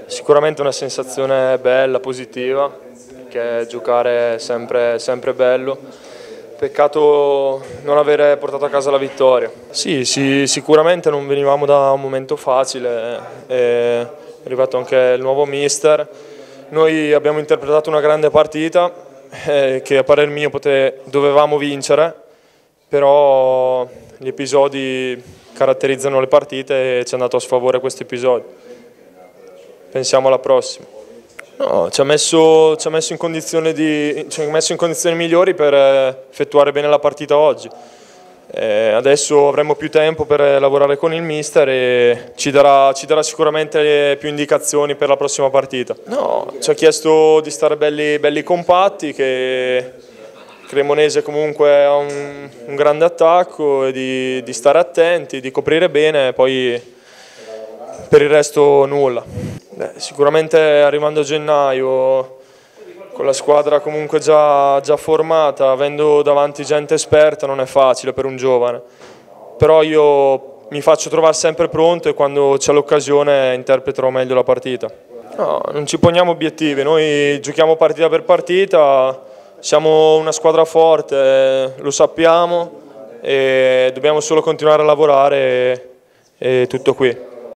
Sicuramente una sensazione bella, positiva, che giocare è sempre bello. Peccato non avere portato a casa la vittoria. Sì, sicuramente non venivamo da un momento facile, è arrivato anche il nuovo mister. Noi abbiamo interpretato una grande partita che a parer mio dovevamo vincere, però gli episodi caratterizzano le partite e ci è andato a sfavore questo episodio. Pensiamo alla prossima. No, ci ha messo in condizioni migliori per effettuare bene la partita oggi. Adesso avremo più tempo per lavorare con il mister e ci darà sicuramente più indicazioni per la prossima partita. No, ci ha chiesto di stare belli compatti, che Cremonese comunque ha un grande attacco, e di stare attenti, di coprire bene, poi per il resto nulla. Sicuramente arrivando a gennaio, con la squadra comunque già formata, avendo davanti gente esperta, non è facile per un giovane. Però io mi faccio trovare sempre pronto e quando c'è l'occasione interpreterò meglio la partita. No, non ci poniamo obiettivi, noi giochiamo partita per partita, siamo una squadra forte, lo sappiamo e dobbiamo solo continuare a lavorare e tutto qui.